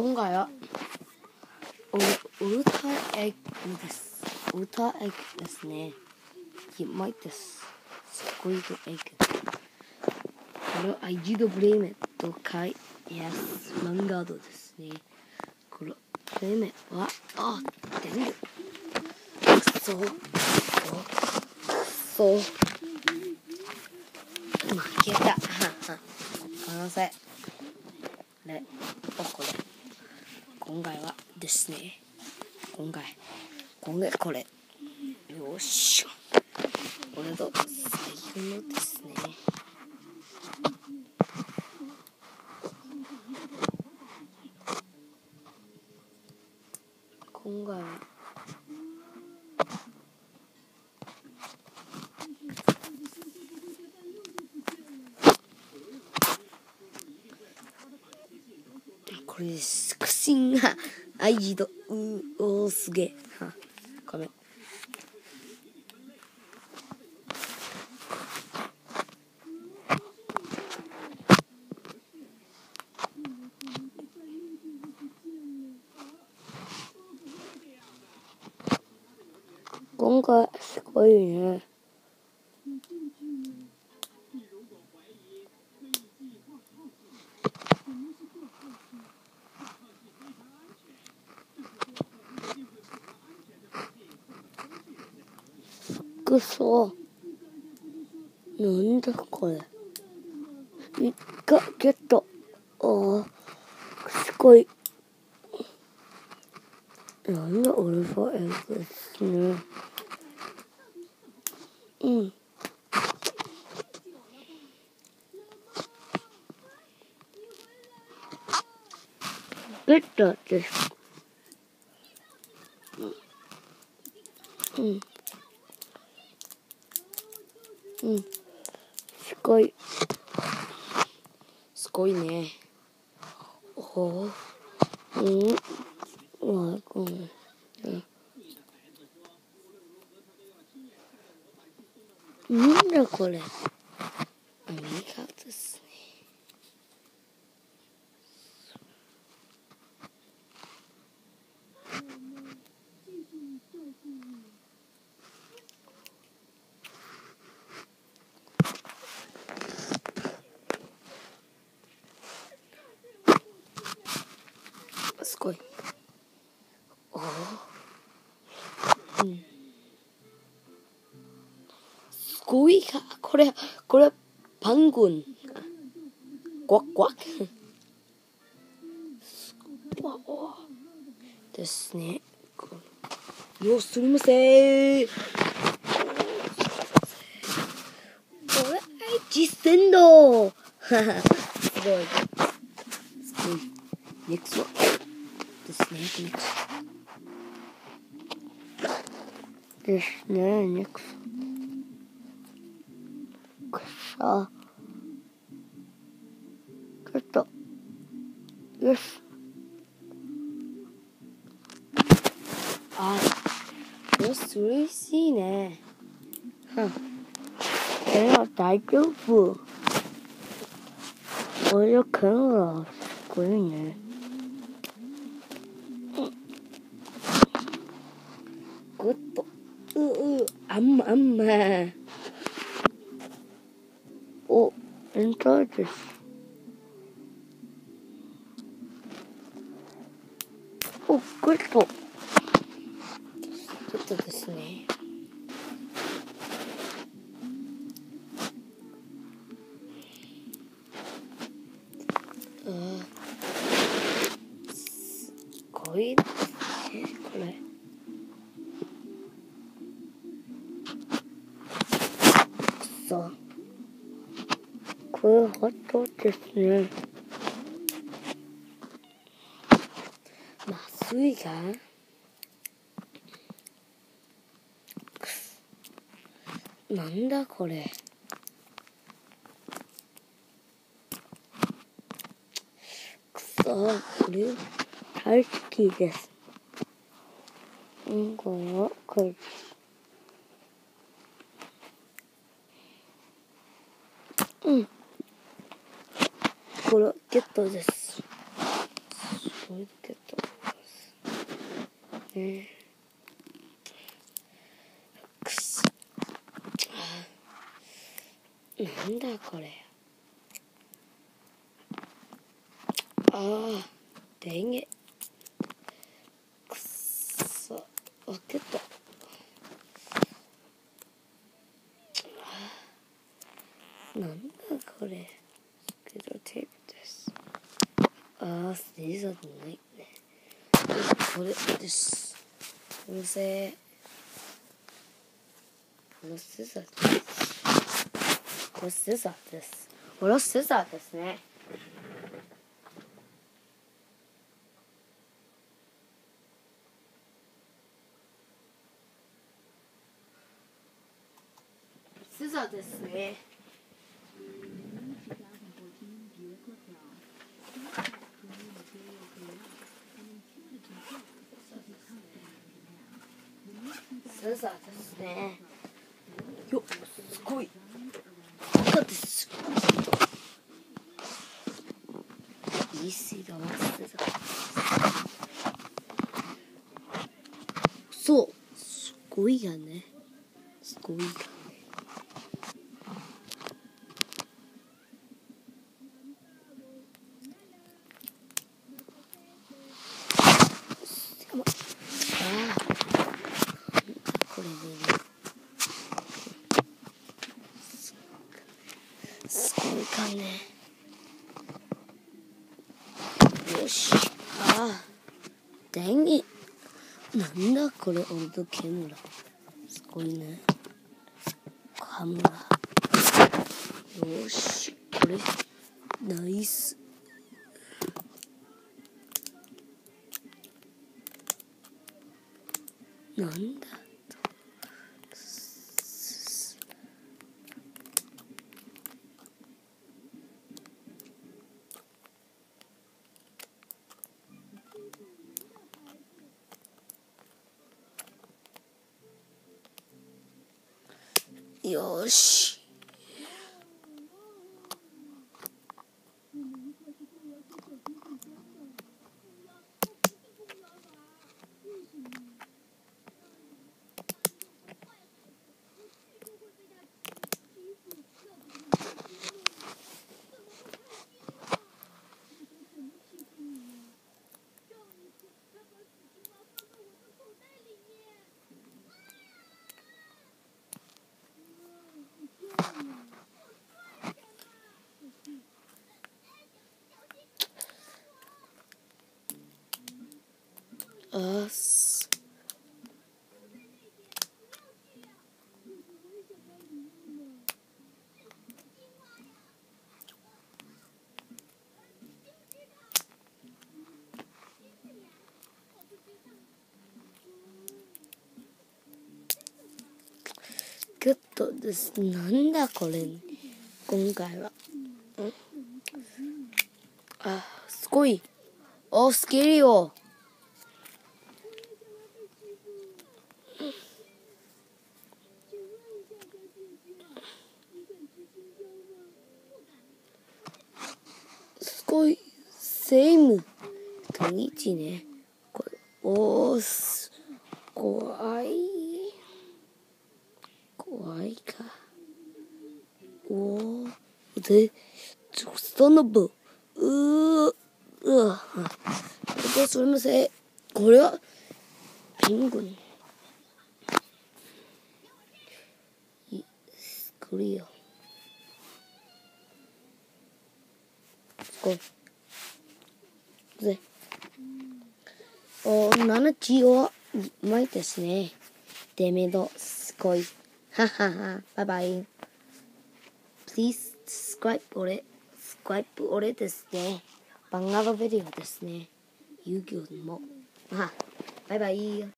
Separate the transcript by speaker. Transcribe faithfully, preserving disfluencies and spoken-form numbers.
Speaker 1: 今回はおウルターエッグです。ウルターエッグですね。うまいです。すっごいエッグ。これはアイジドブレーメと書いてやすマンガードですね。これブレーメはあ出る。そうそうそう負けた。可能性。ね、これ今回はですね。今回今回これよっしゃ。これと最後のですね。今回はこれですクシンがアイジドうおーすげえはごめん今回すごいね。くそなんだこれいがゲットあーすごいなんだオルファエッグですね。うんゲットですうんうんすごいすごいね。おおうんまあごめんなんだこれアメリカですね。すごいおおうんすごいかこれこれパングンゴワッゴワッわおですね。よすみません。これ実践だ。すごい。すごい。ネクストですね。ネクストですね。ネクスト。くさ。ちょっと。よし。あ、よし、嬉しいね。はん。これは大丈夫。俺のカメラすごいね。グッと。うう、あんまあんま。お、エンターです。お、グッと。ちょっとですね。ああ、すごいですね、これ。くそ。これホットですね。麻酔がなんだこれ。くそ、これ大好きです。うんこはこれ。うん。これゲットです。 これだけとねくそなんだこれああでんげくそ分けたなんだこれスケートテープですああスリザーじゃないねこれですうるせえこれスザーですこれスザーですこれスザーですねスザーですねスザーですねよすごいだってすいい水だわスザーそうすごいやねすごいやねああこれねすごいかねよしああ電気なんだこれオールドキャメラすごいねカメラよしこれナイスなんだよしあすグッドですなんだこれ今回はんあすごいおスキリよすごいセイム土日ねこれおーす怖い怖いかおーでその分うーうわどうすみませんこれはペングンクリアすごいでおななちをうまいですねデメドすごいはははバイバイ Please subscribe 俺 subscribe 俺ですねバンガロビデオですね遊戯王もあバイバイ